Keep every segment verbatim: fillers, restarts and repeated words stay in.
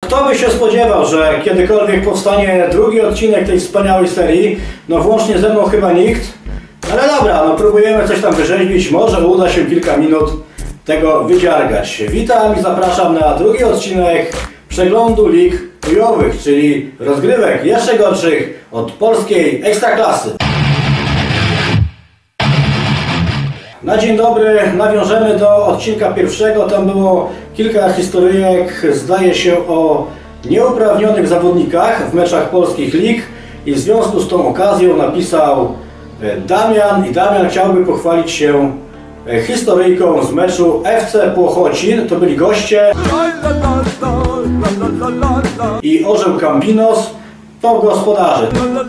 Kto by się spodziewał, że kiedykolwiek powstanie drugi odcinek tej wspaniałej serii? No włącznie ze mną chyba nikt. Ale dobra, no próbujemy coś tam wyrzeźbić, może uda się kilka minut tego wydziargać. Witam i zapraszam na drugi odcinek przeglądu lig chujowych, czyli rozgrywek jeszcze gorszych od polskiej ekstraklasy. Na dzień dobry nawiążemy do odcinka pierwszego. Tam było kilka historyjek, zdaje się, o nieuprawnionych zawodnikach w meczach polskich lig i w związku z tą okazją napisał Damian i Damian chciałby pochwalić się historyjką z meczu F C Płochocin. To byli goście i Orzeł Campinos to gospodarze.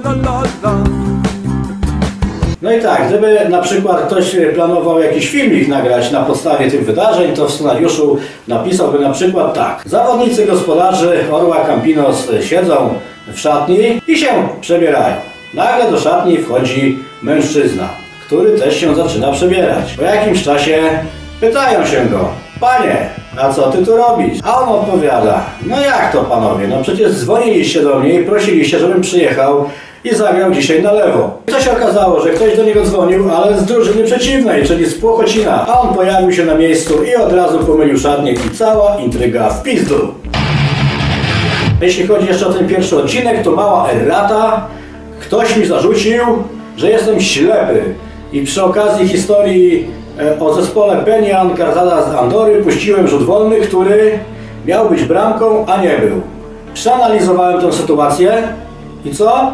No i tak, gdyby na przykład ktoś planował jakiś filmik nagrać na podstawie tych wydarzeń, to w scenariuszu napisałby na przykład tak. Zawodnicy gospodarzy Orła Campinos siedzą w szatni i się przebierają. Nagle do szatni wchodzi mężczyzna, który też się zaczyna przebierać. Po jakimś czasie pytają się go: panie, a co ty tu robisz? A on odpowiada: no jak to panowie, no przecież dzwoniliście do mnie i prosiliście, żebym przyjechał i zagrał dzisiaj na lewo. I to się okazało, że ktoś do niego dzwonił, ale z drużyny przeciwnej, czyli z Płocina. A on pojawił się na miejscu i od razu pomylił szatnię i cała intryga w pizdu. Jeśli chodzi jeszcze o ten pierwszy odcinek, to mała errata. Ktoś mi zarzucił, że jestem ślepy. I przy okazji historii o zespole Penian Karzada z Andory puściłem rzut wolny, który miał być bramką, a nie był. Przeanalizowałem tę sytuację i co?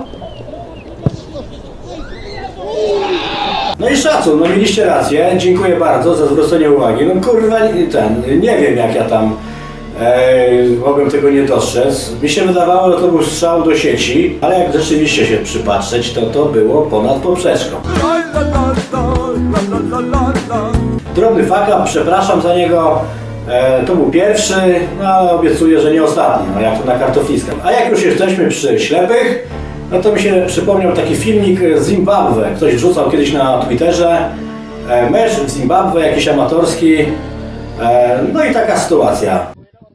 No i szacun, no mieliście rację, dziękuję bardzo za zwrócenie uwagi. No kurwa, ten, nie wiem jak ja tam e, mogłem tego nie dostrzec. Mi się wydawało, że to był strzał do sieci, ale jak rzeczywiście się przypatrzeć, to to było ponad poprzeczką. Drobny fuck up, przepraszam za niego. E, to był pierwszy, no ale obiecuję, że nie ostatni, no jak to na kartofliskach. A jak już jesteśmy przy ślepych, no to mi się przypomniał taki filmik z Zimbabwe. Ktoś wrzucał kiedyś na Twitterze e, mecz w Zimbabwe, jakiś amatorski. E, no i taka sytuacja.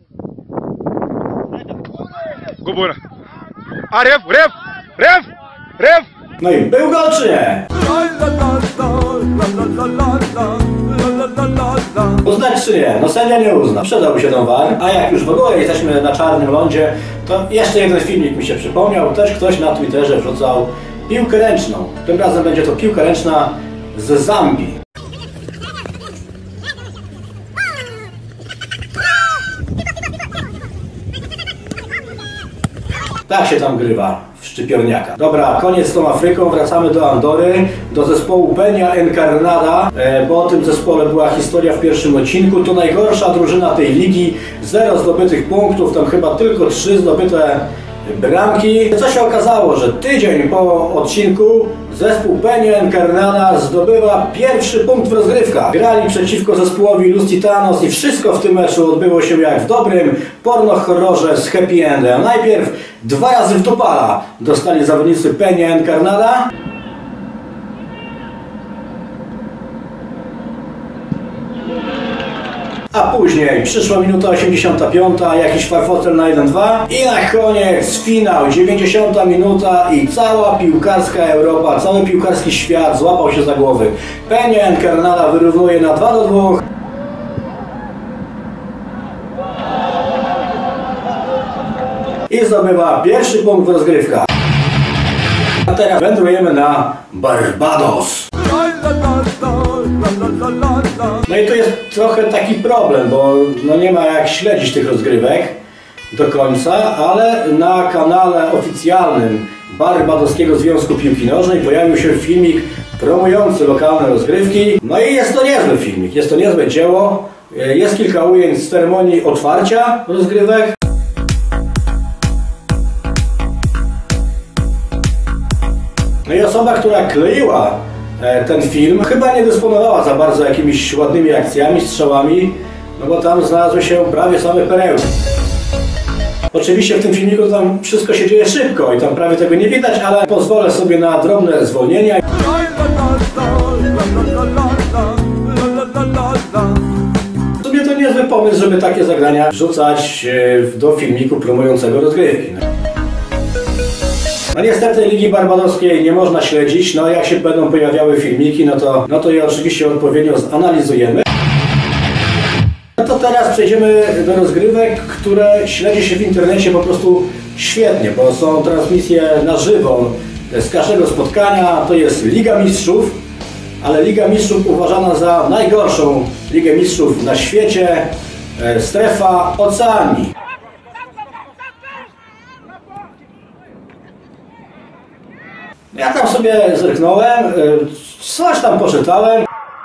Gubura. A ref, ref, ref, ref. No i był gol czy nie? Uznać czy nie? No sędzia nie uzna. Przydałby się ten V A R. A jak już w ogóle jesteśmy na czarnym lądzie, to jeszcze jeden filmik mi się przypomniał. Też ktoś na Twitterze wrzucał piłkę ręczną. Tym razem będzie to piłka ręczna z Zambii. Tak się tam grywa w szczypiorniaka. Dobra, koniec z tą Afryką, wracamy do Andory, do zespołu Peña Encarnada, e, bo o tym zespole była historia w pierwszym odcinku. To najgorsza drużyna tej ligi, zero zdobytych punktów, tam chyba tylko trzy zdobyte bramki. Co się okazało, że tydzień po odcinku zespół Peña Encarnada zdobywa pierwszy punkt w rozgrywkach. Grali przeciwko zespołowi Lusitanos i wszystko w tym meczu odbyło się jak w dobrym porno horrorze z happy endem. Najpierw dwa razy w dupala dostali zawodnicy Peña Encarnada. A później przyszła minuta osiemdziesiąta piąta, jakiś farfotel na jeden dwa i na koniec finał, dziewięćdziesiąta minuta i cała piłkarska Europa, cały piłkarski świat złapał się za głowy. Peña Encarnada wyrównuje na dwa do dwóch. I zdobywa pierwszy punkt w rozgrywkach. A teraz wędrujemy na Barbados. No i to jest trochę taki problem, bo no nie ma jak śledzić tych rozgrywek do końca, ale na kanale oficjalnym Barbadoskiego Związku Piłki Nożnej pojawił się filmik promujący lokalne rozgrywki. No i jest to niezły filmik, jest to niezłe dzieło. Jest kilka ujęć z ceremonii otwarcia rozgrywek. No i osoba, która kleiła ten film, chyba nie dysponowała za bardzo jakimiś ładnymi akcjami, strzałami, no bo tam znalazły się prawie same perełki. Oczywiście w tym filmiku tam wszystko się dzieje szybko i tam prawie tego nie widać, ale pozwolę sobie na drobne zwolnienia. W sumie to niezły pomysł, żeby takie zagrania wrzucać do filmiku promującego rozgrywki. No niestety Ligi Barbadoskiej nie można śledzić, no jak się będą pojawiały filmiki, no to, no to je oczywiście odpowiednio zanalizujemy. No to teraz przejdziemy do rozgrywek, które śledzi się w internecie po prostu świetnie, bo są transmisje na żywo z każdego spotkania. To jest Liga Mistrzów, ale Liga Mistrzów uważana za najgorszą Ligę Mistrzów na świecie, strefa Oceanii. Ja tam sobie zerknąłem, coś tam poczytałem.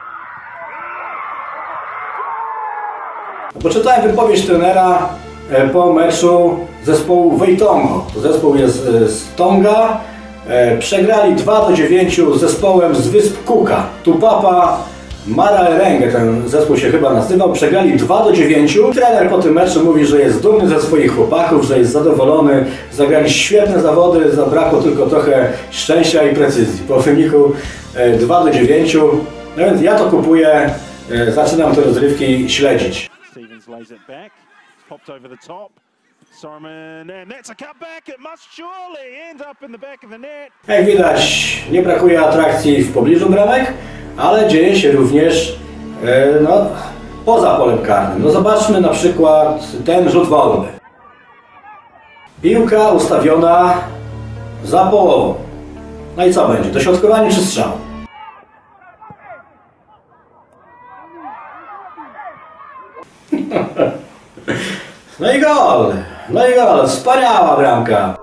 Poczytałem wypowiedź trenera po meczu zespołu Wejtongo. To zespół jest z Tonga. Przegrali dwa do dziewięciu z zespołem z Wysp Cooka. Tupapa Maraerengue, ten zespół się chyba nazywał. Przegrali dwa do dziewięciu. Trener po tym meczu mówi, że jest dumny ze swoich chłopaków, że jest zadowolony. Zagrali świetne zawody, zabrakło tylko trochę szczęścia i precyzji. Po wyniku dwa do dziewięciu. No więc ja to kupuję, zaczynam te rozrywki śledzić. Lays it back, popped over the top. Sorman, and that's a cutback. It must surely end up in the back of the net. Jak widać, nie brakuje atrakcji w pobliżu bramek, ale dzieje się również e, no, poza polem karnym. No zobaczmy na przykład ten rzut wolny. Piłka ustawiona za połową. No i co będzie? Dośrodkowanie czy strzał? No i gol! No i gol! Wspaniała bramka!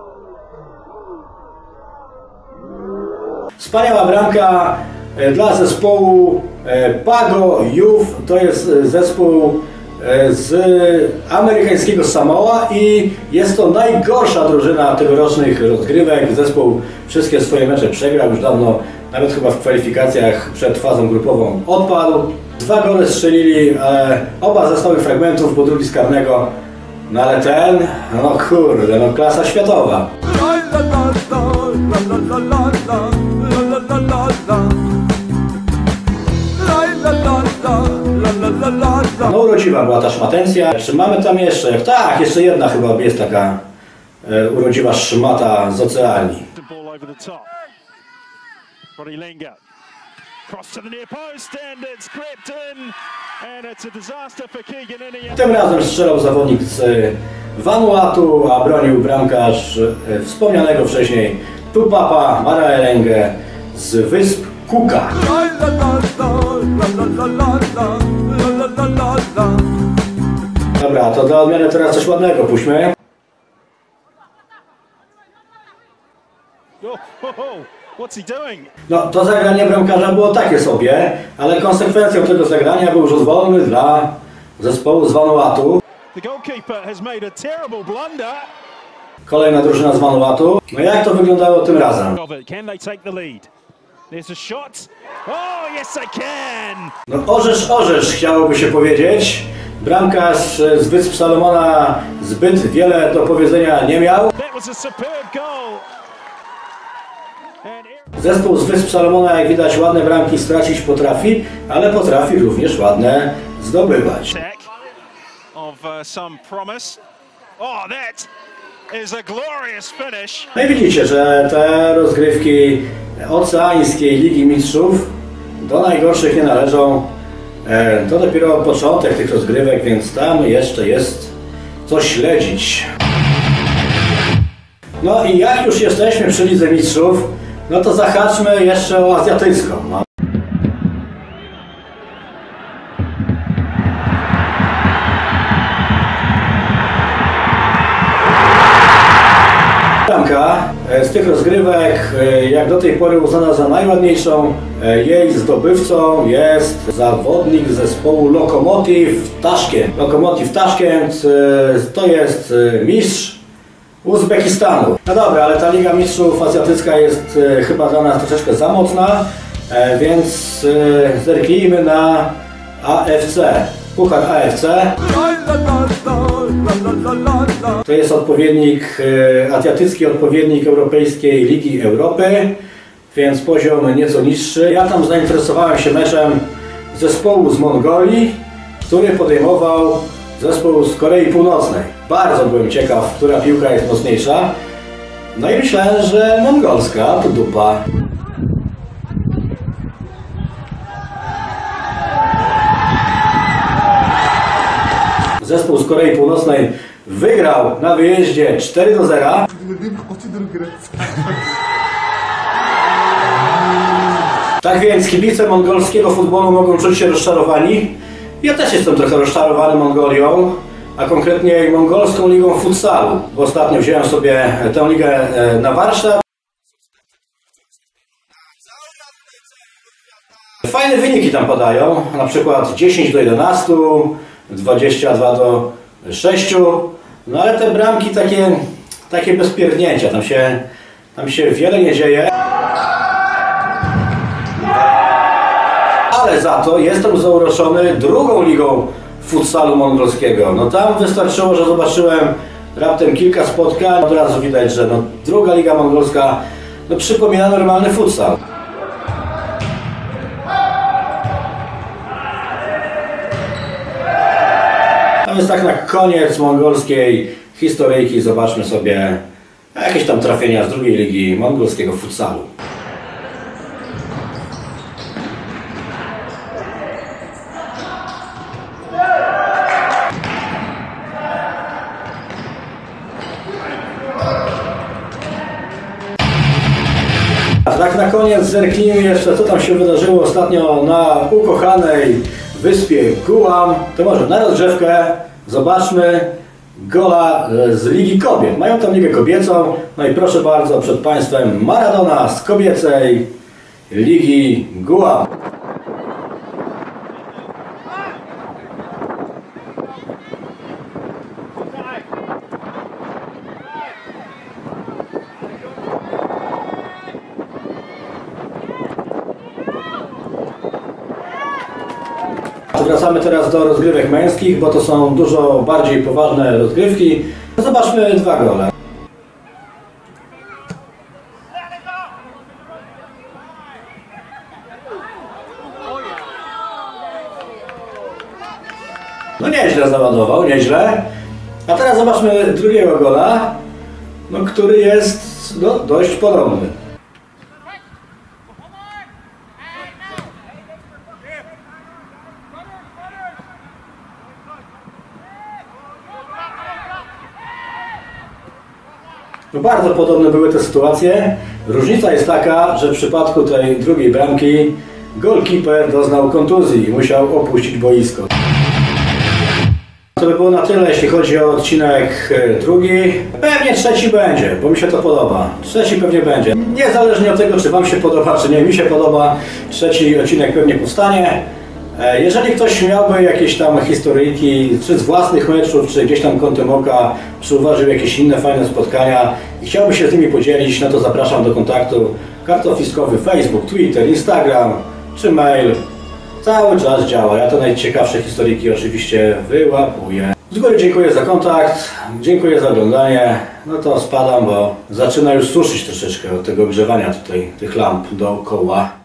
Wspaniała bramka dla zespołu Pago Youth. To jest zespół z amerykańskiego Samoa i jest to najgorsza drużyna tegorocznych rozgrywek. Zespół wszystkie swoje mecze przegrał już dawno, nawet chyba w kwalifikacjach przed fazą grupową odpadł. Dwa gole strzelili, ale oba ze stałych fragmentów, bo drugi z karnego. No ale ten, no kurde, no klasa światowa. No urodziwa była ta szmatencja. Czy mamy tam jeszcze? Tak, jeszcze jedna chyba jest taka e, urodziwa szmata z Oceanii. Tym razem strzelał zawodnik z Vanuatu, a bronił bramkarz wspomnianego wcześniej Tupapa Maraerengue z Wysp Cooka. Dobra, to dla odmiany teraz coś ładnego puśćmy. No, to zagranie bramkarza było takie sobie, ale konsekwencją tego zagrania był rzut wolny dla zespołu z Vanuatu. Kolejna drużyna z Vanuatu. No jak to wyglądało tym razem? No orzesz, orzesz chciałoby się powiedzieć. Bramkarz z Wysp Salomona zbyt wiele do powiedzenia nie miał. Zespół z Wysp Salomona, jak widać, ładne bramki stracić potrafi, ale potrafi również ładne zdobywać. No i widzicie, że te rozgrywki Oceańskiej Ligi Mistrzów do najgorszych nie należą. To dopiero początek tych rozgrywek, więc tam jeszcze jest co śledzić. No i jak już jesteśmy przy Lidze Mistrzów, no to zahaczmy jeszcze o azjatycką. No. Bramka z tych rozgrywek, jak do tej pory uznana za najładniejszą, jej zdobywcą jest zawodnik zespołu Lokomotiv Taszkent. Lokomotiv Taszkent to jest mistrz Uzbekistanu. No dobra, ale ta Liga Mistrzów Azjatycka jest e, chyba dla nas troszeczkę za mocna, e, więc e, zerknijmy na A F C. Puchar A F C. To jest odpowiednik, e, azjatycki odpowiednik Europejskiej Ligi Europy, więc poziom nieco niższy. Ja tam zainteresowałem się meczem zespołu z Mongolii, który podejmował zespół z Korei Północnej. Bardzo byłem ciekaw, która piłka jest mocniejsza. No i myślałem, że mongolska to dupa. Zespół z Korei Północnej wygrał na wyjeździe cztery do zera. Tak więc kibice mongolskiego futbolu mogą czuć się rozczarowani. Ja też jestem trochę rozczarowany Mongolią, a konkretnie mongolską ligą futsalu. Bo ostatnio wziąłem sobie tę ligę na warsztat. Fajne wyniki tam podają, na przykład dziesięć do jedenastu, dwadzieścia dwa do sześciu. No ale te bramki takie, takie bez pierdnięcia, tam się, tam się wiele nie dzieje. Ale za to jestem zauroczony drugą ligą futsalu mongolskiego. No tam wystarczyło, że zobaczyłem raptem kilka spotkań. Od razu widać, że no, druga liga mongolska no, przypomina normalny futsal. A więc tak na koniec mongolskiej historyjki zobaczmy sobie jakieś tam trafienia z drugiej ligi mongolskiego futsalu. Tak na koniec zerknijmy jeszcze, co tam się wydarzyło ostatnio na ukochanej wyspie Guam. To może na rozgrzewkę zobaczmy gola z Ligi Kobiet. Mają tam ligę kobiecą. No i proszę bardzo, przed Państwem Maradona z kobiecej Ligi Guam. Wracamy teraz do rozgrywek męskich, bo to są dużo bardziej poważne rozgrywki. Zobaczmy dwa gole. No nieźle załadował, nieźle. A teraz zobaczmy drugiego gola, no, który jest no, dość podobny. No bardzo podobne były te sytuacje. Różnica jest taka, że w przypadku tej drugiej bramki golkiper doznał kontuzji i musiał opuścić boisko. To by było na tyle, jeśli chodzi o odcinek drugi. Pewnie trzeci będzie, bo mi się to podoba. Trzeci pewnie będzie. Niezależnie od tego, czy Wam się podoba, czy nie, mi się podoba. Trzeci odcinek pewnie powstanie. Jeżeli ktoś miałby jakieś tam historyjki, czy z własnych meczów, czy gdzieś tam kątem oka, czy uważał jakieś inne fajne spotkania i chciałby się z nimi podzielić, no to zapraszam do kontaktu. Kartofiskowy Facebook, Twitter, Instagram, czy mail. Cały czas działa. Ja te najciekawsze historyjki oczywiście wyłapuję. Z góry dziękuję za kontakt, dziękuję za oglądanie. No to spadam, bo zaczyna już suszyć troszeczkę od tego grzewania tutaj tych lamp dookoła.